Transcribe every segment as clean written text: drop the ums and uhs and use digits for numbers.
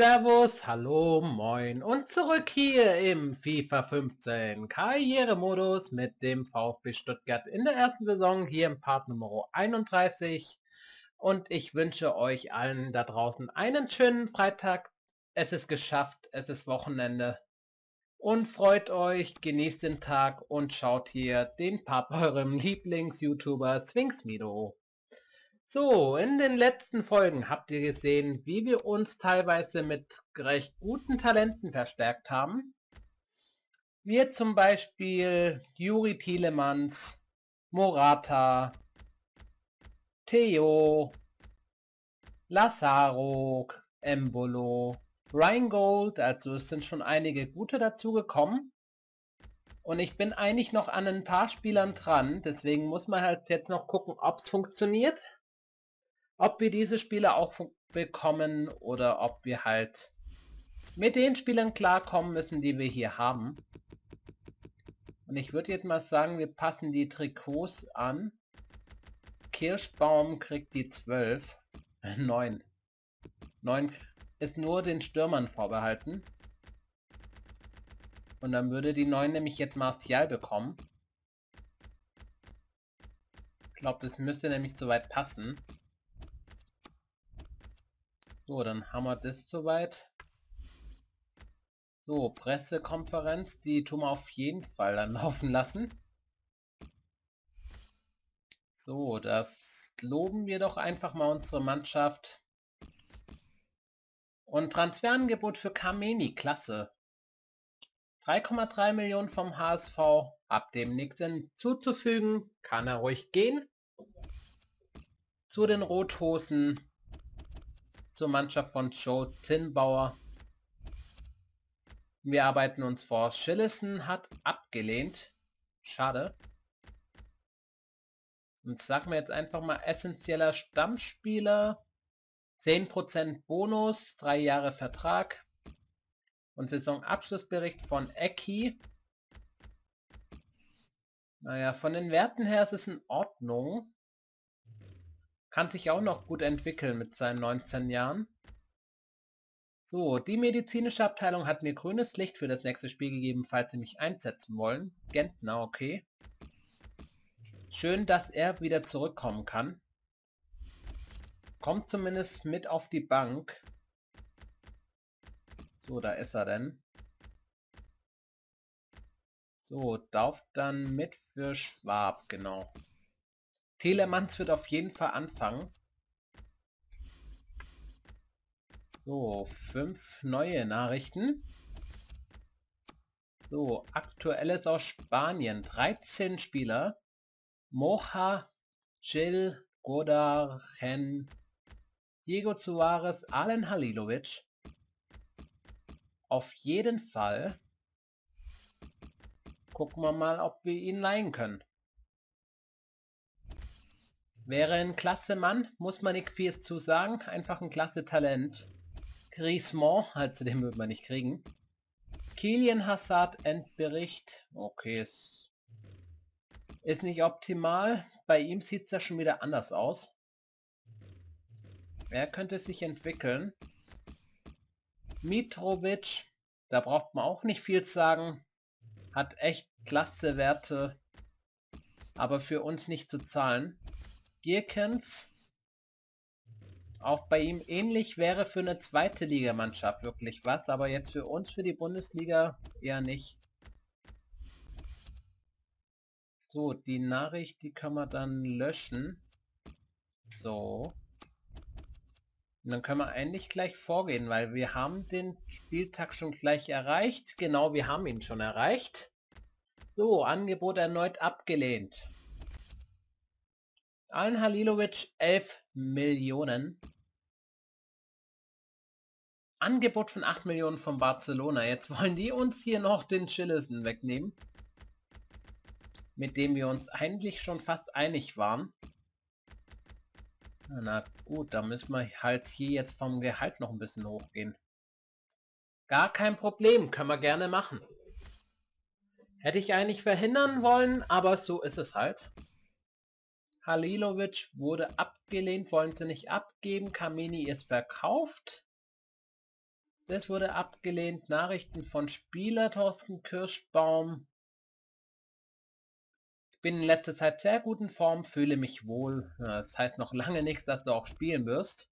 Servus, hallo, moin und zurück hier im FIFA 15 Karrieremodus mit dem VfB Stuttgart in der ersten Saison hier im Part Nummer 31 und ich wünsche euch allen da draußen einen schönen Freitag. Es ist geschafft, es ist Wochenende und freut euch, genießt den Tag und schaut hier den Part eurem Lieblings-YouTuber Sphinxmido. So, in den letzten Folgen habt ihr gesehen, wie wir uns teilweise mit recht guten Talenten verstärkt haben. Wir zum Beispiel Juri Tielemans, Morata, Theo, Lazaro, Embolo, Rheingold, also es sind schon einige gute dazugekommen. Und ich bin eigentlich noch an ein paar Spielern dran, deswegen muss man halt jetzt noch gucken, ob es funktioniert. Ob wir diese Spieler auch bekommen oder ob wir halt mit den Spielern klarkommen müssen, die wir hier haben. Und ich würde jetzt mal sagen, wir passen die Trikots an. Kirschbaum kriegt die 12. 9. 9 ist nur den Stürmern vorbehalten. Und dann würde die 9 nämlich jetzt Martial bekommen. Ich glaube, das müsste nämlich soweit passen. So, dann haben wir das soweit. So, Pressekonferenz, die tun wir auf jeden Fall dann laufen lassen. So, das loben wir doch einfach mal unsere Mannschaft. Und Transferangebot für Kameni, klasse. 3,3 Millionen vom HSV, ab dem nichts hinzuzufügen, kann er ruhig gehen. Zu den Rothosen, zur Mannschaft von Joe Zinnbauer. Wir arbeiten uns vor. Schillesen hat abgelehnt. Schade. Und sagen wir jetzt einfach mal essentieller Stammspieler. 10% Bonus, 3 Jahre Vertrag. Und Saisonabschlussbericht von Ecki. Naja, von den Werten her ist es in Ordnung. Kann sich auch noch gut entwickeln mit seinen 19 Jahren. So, die medizinische Abteilung hat mir grünes Licht für das nächste Spiel gegeben, falls sie mich einsetzen wollen. Gentner, okay. Schön, dass er wieder zurückkommen kann. Kommt zumindest mit auf die Bank. So, da ist er denn. So, darf dann mit für Schwab, genau. Tielemans wird auf jeden Fall anfangen. So, 5 neue Nachrichten. So, aktuelles aus Spanien. 13 Spieler. Moja, Gil, Godar, Hen, Diego Suarez, Alen Halilovic. Auf jeden Fall. Gucken wir mal, ob wir ihn leihen können. Wäre ein klasse Mann, muss man nicht viel zu sagen. Einfach ein klasse Talent. Griezmann, also den würde man nicht kriegen. Kylian Hazard Endbericht. Okay, ist nicht optimal. Bei ihm sieht es ja schon wieder anders aus. Er könnte sich entwickeln. Mitrovic, da braucht man auch nicht viel sagen. Hat echt klasse Werte, aber für uns nicht zu zahlen. Gierkens, auch bei ihm ähnlich, wäre für eine zweite Ligamannschaft wirklich was, aber jetzt für uns, für die Bundesliga eher nicht. So, die Nachricht, die kann man dann löschen. So. Und dann können wir eigentlich gleich vorgehen, weil wir haben den Spieltag schon gleich erreicht. Genau, wir haben ihn schon erreicht. So, Angebot erneut abgelehnt. Alen Halilovic 11 Millionen. Angebot von 8 Millionen von Barcelona. Jetzt wollen die uns hier noch den Schillesen wegnehmen. Mit dem wir uns eigentlich schon fast einig waren. Na gut, da müssen wir halt hier jetzt vom Gehalt noch ein bisschen hochgehen. Gar kein Problem, können wir gerne machen. Hätte ich eigentlich verhindern wollen, aber so ist es halt. Halilovic wurde abgelehnt, wollen sie nicht abgeben. Kameni ist verkauft. Das wurde abgelehnt. Nachrichten von Spieler Thorsten Kirschbaum. Ich bin in letzter Zeit sehr gut in Form, fühle mich wohl. Ja, das heißt noch lange nichts, dass du auch spielen wirst.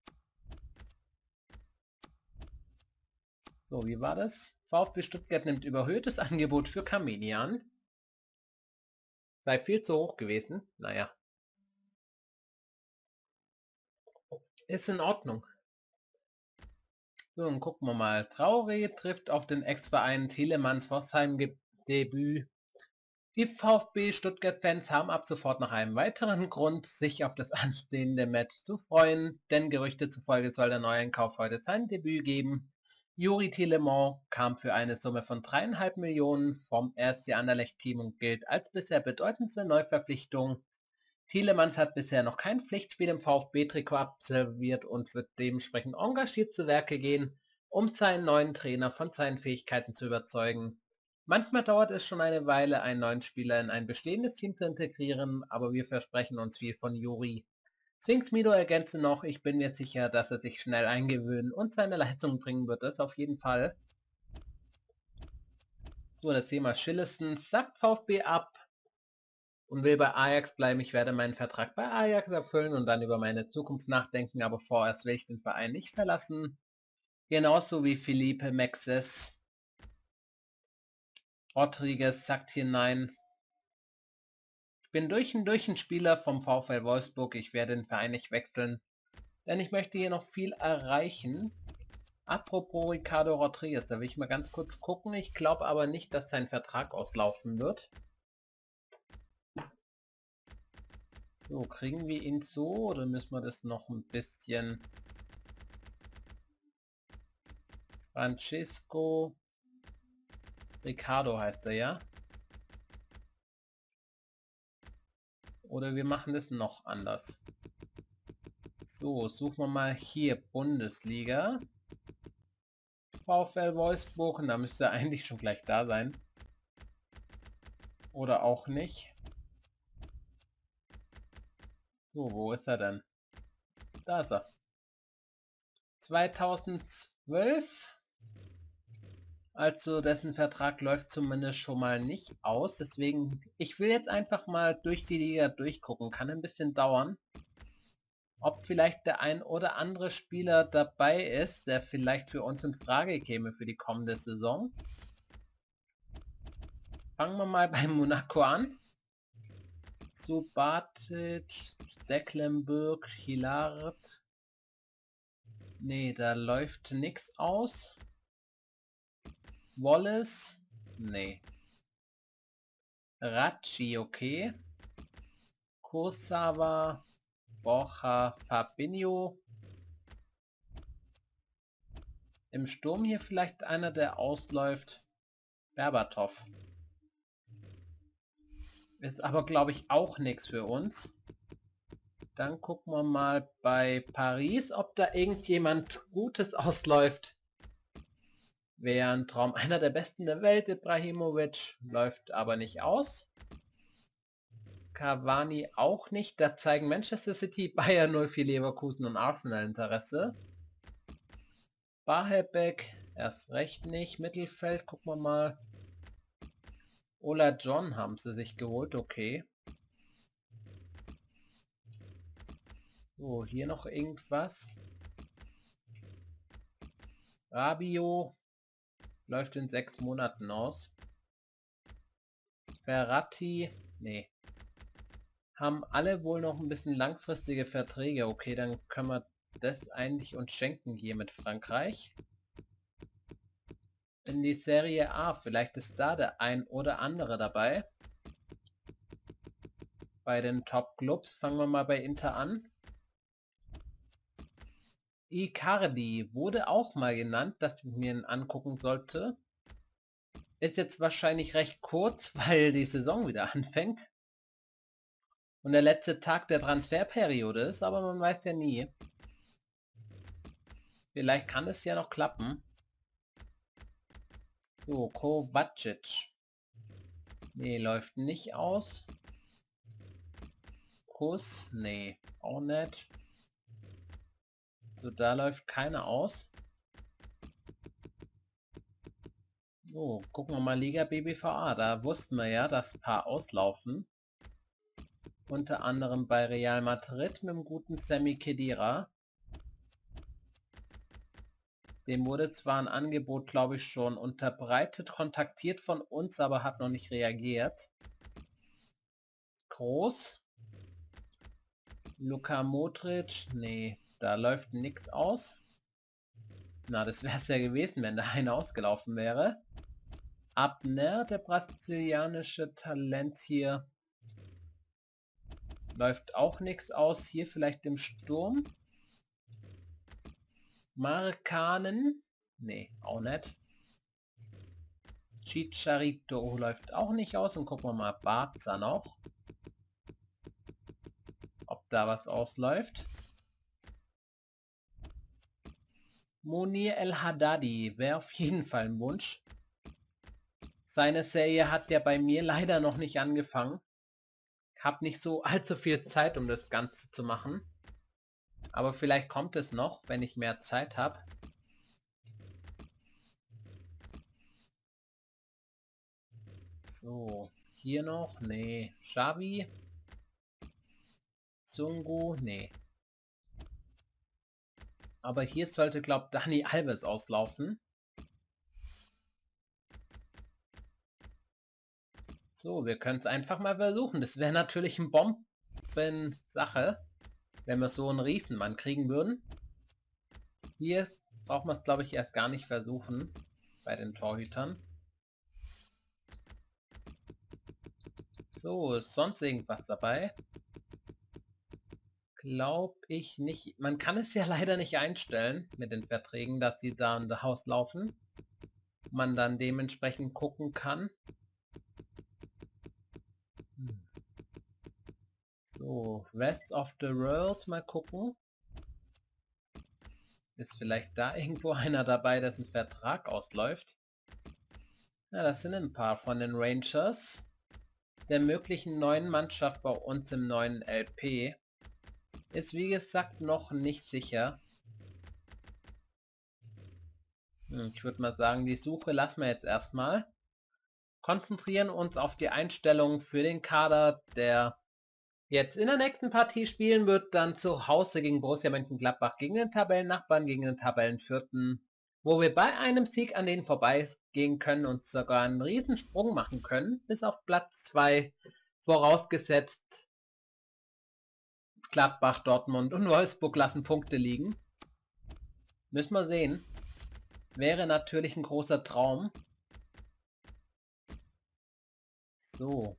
So, wie war das? VfB Stuttgart nimmt überhöhtes Angebot für Kameni an. Sei viel zu hoch gewesen. Naja. Ist in Ordnung. So, dann gucken wir mal. Traoré trifft auf den Ex-Verein Telemanns Pforzheim-Debüt. Die VfB Stuttgart-Fans haben ab sofort noch einen weiteren Grund, sich auf das anstehende Match zu freuen, denn Gerüchte zufolge soll der Neueinkauf heute sein Debüt geben. Youri Tielemans kam für eine Summe von 3,5 Millionen vom RC Anderlecht-Team und gilt als bisher bedeutendste Neuverpflichtung. Tielemans hat bisher noch kein Pflichtspiel im VfB-Trikot absolviert und wird dementsprechend engagiert zu Werke gehen, um seinen neuen Trainer von seinen Fähigkeiten zu überzeugen. Manchmal dauert es schon eine Weile, einen neuen Spieler in ein bestehendes Team zu integrieren, aber wir versprechen uns viel von Youri. Sphinx Mido ergänzte noch, ich bin mir sicher, dass er sich schnell eingewöhnen und seine Leistung bringen wird, das auf jeden Fall. So, das Thema Schillesen sagt VfB ab und will bei Ajax bleiben. Ich werde meinen Vertrag bei Ajax erfüllen und dann über meine Zukunft nachdenken, aber vorerst will ich den Verein nicht verlassen. Genauso wie Felipe Mexes. Rodriguez sagt hier nein. Ich bin durch und durch ein Spieler vom VfL Wolfsburg. Ich werde den Verein nicht wechseln, denn ich möchte hier noch viel erreichen. Apropos Ricardo Rodriguez, da will ich mal ganz kurz gucken. Ich glaube aber nicht, dass sein Vertrag auslaufen wird. So, kriegen wir ihn so oder müssen wir das noch ein bisschen... Francisco Ricardo heißt er, ja? Oder wir machen das noch anders. So, suchen wir mal hier Bundesliga. VfL Wolfsburg, und da müsste er eigentlich schon gleich da sein. Oder auch nicht. So, wo ist er denn? Da ist er. 2012. Also dessen Vertrag läuft zumindest schon mal nicht aus. Deswegen, ich will jetzt einfach mal durch die Liga durchgucken. Kann ein bisschen dauern. Ob vielleicht der ein oder andere Spieler dabei ist, der vielleicht für uns in Frage käme für die kommende Saison. Fangen wir mal bei Monaco an. Subatic, Stecklenburg, Hilard. Nee, da läuft nichts aus. Wallace. Nee. Racci, okay. Kursawa. Borja Fabinho. Im Sturm hier vielleicht einer, der ausläuft. Berbatov. Ist aber, glaube ich, auch nichts für uns. Dann gucken wir mal bei Paris, ob da irgendjemand Gutes ausläuft. Wäre ein Traum. Einer der besten der Welt, Ibrahimovic, läuft aber nicht aus. Cavani auch nicht. Da zeigen Manchester City, Bayern 04 Leverkusen und Arsenal Interesse. Bahelbeck erst recht nicht. Mittelfeld, gucken wir mal. Ola John haben sie sich geholt, okay. So, hier noch irgendwas. Rabiot läuft in 6 Monaten aus. Verratti, nee. Haben alle wohl noch ein bisschen langfristige Verträge. Okay, dann können wir das eigentlich uns schenken hier mit Frankreich. In die Serie A, vielleicht ist da der ein oder andere dabei. Bei den Top-Clubs fangen wir mal bei Inter an. Icardi wurde auch mal genannt, dass ich mir ihn angucken sollte. Ist jetzt wahrscheinlich recht kurz, weil die Saison wieder anfängt. Und der letzte Tag der Transferperiode ist, aber man weiß ja nie. Vielleicht kann es ja noch klappen. So, Kovacic. Nee, läuft nicht aus. Kuss, nee, auch nicht. So, da läuft keiner aus. So, gucken wir mal Liga BBVA. Da wussten wir ja, dass ein paar auslaufen. Unter anderem bei Real Madrid mit dem guten Sami Khedira. Dem wurde zwar ein Angebot, glaube ich, schon unterbreitet, kontaktiert von uns, aber hat noch nicht reagiert. Groß. Luka Modric. Nee, da läuft nichts aus. Na, das wäre es ja gewesen, wenn da einer ausgelaufen wäre. Abner, der brasilianische Talent hier. Läuft auch nichts aus. Hier vielleicht im Sturm. Markanen. Nee, auch nicht. Chicharito läuft auch nicht aus. Und gucken wir mal Barca noch. Ob da was ausläuft. Monir El Haddadi wäre auf jeden Fall ein Wunsch. Seine Serie hat ja bei mir leider noch nicht angefangen. Hab nicht so allzu viel Zeit, um das Ganze zu machen. Aber vielleicht kommt es noch, wenn ich mehr Zeit habe. So, hier noch, nee. Xavi. Zungu, nee. Aber hier sollte, glaube ich, Dani Alves auslaufen. So, wir können es einfach mal versuchen. Das wäre natürlich eine Bomben-Sache, wenn wir so einen Riesenmann kriegen würden. Hier braucht man es, glaube ich, erst gar nicht versuchen bei den Torhütern. So, ist sonst irgendwas dabei? Glaube ich nicht. Man kann es ja leider nicht einstellen mit den Verträgen, dass sie da in das Haus laufen. Man dann dementsprechend gucken kann. So, Rest of the World, mal gucken. Ist vielleicht da irgendwo einer dabei, dessen Vertrag ausläuft? Ja, das sind ein paar von den Rangers. Der möglichen neuen Mannschaft bei uns im neuen LP. Ist wie gesagt noch nicht sicher. Ich würde mal sagen, die Suche lassen wir jetzt erstmal. Konzentrieren uns auf die Einstellungen für den Kader, der jetzt in der nächsten Partie spielen wird, dann zu Hause gegen Borussia Mönchengladbach, gegen den Tabellennachbarn, gegen den Tabellenvierten, wo wir bei einem Sieg an denen vorbeigehen können und sogar einen Riesensprung machen können, bis auf Platz 2, vorausgesetzt Gladbach, Dortmund und Wolfsburg lassen Punkte liegen. Müssen wir sehen. Wäre natürlich ein großer Traum. So.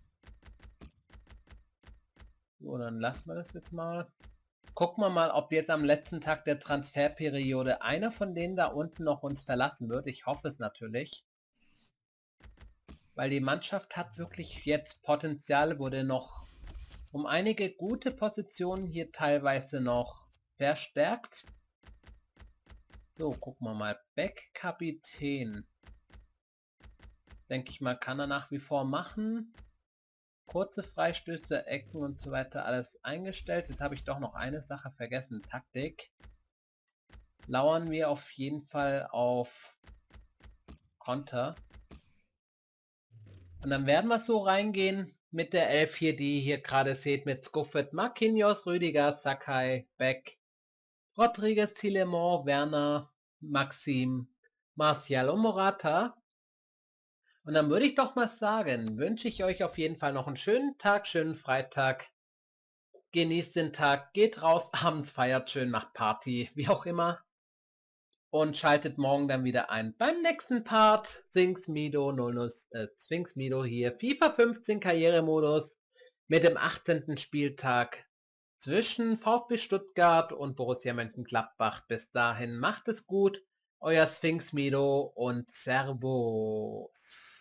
So, dann lassen wir das jetzt mal. Gucken wir mal, ob jetzt am letzten Tag der Transferperiode einer von denen da unten noch uns verlassen wird. Ich hoffe es natürlich. Weil die Mannschaft hat wirklich jetzt Potenzial, wurde noch um einige gute Positionen hier teilweise noch verstärkt. So, gucken wir mal. Beck-Kapitän. Denke ich mal, kann er nach wie vor machen. Kurze Freistöße, Ecken und so weiter, alles eingestellt. Jetzt habe ich doch noch eine Sache vergessen. Taktik. Lauern wir auf jeden Fall auf Konter. Und dann werden wir so reingehen mit der 11 hier, die ihr hier gerade seht, mit Scuffet, Marquinhos, Rüdiger, Sakai, Beck, Rodriguez, Tielemans, Werner, Maxim, Martial und Morata. Und dann würde ich doch mal sagen, wünsche ich euch auf jeden Fall noch einen schönen Tag, schönen Freitag. Genießt den Tag, geht raus, abends feiert schön, macht Party, wie auch immer. Und schaltet morgen dann wieder ein beim nächsten Part. Sphinx Mido hier, FIFA 15 Karrieremodus mit dem 18. Spieltag zwischen VfB Stuttgart und Borussia Mönchengladbach. Bis dahin macht es gut, euer Sphinx Mido und Servus.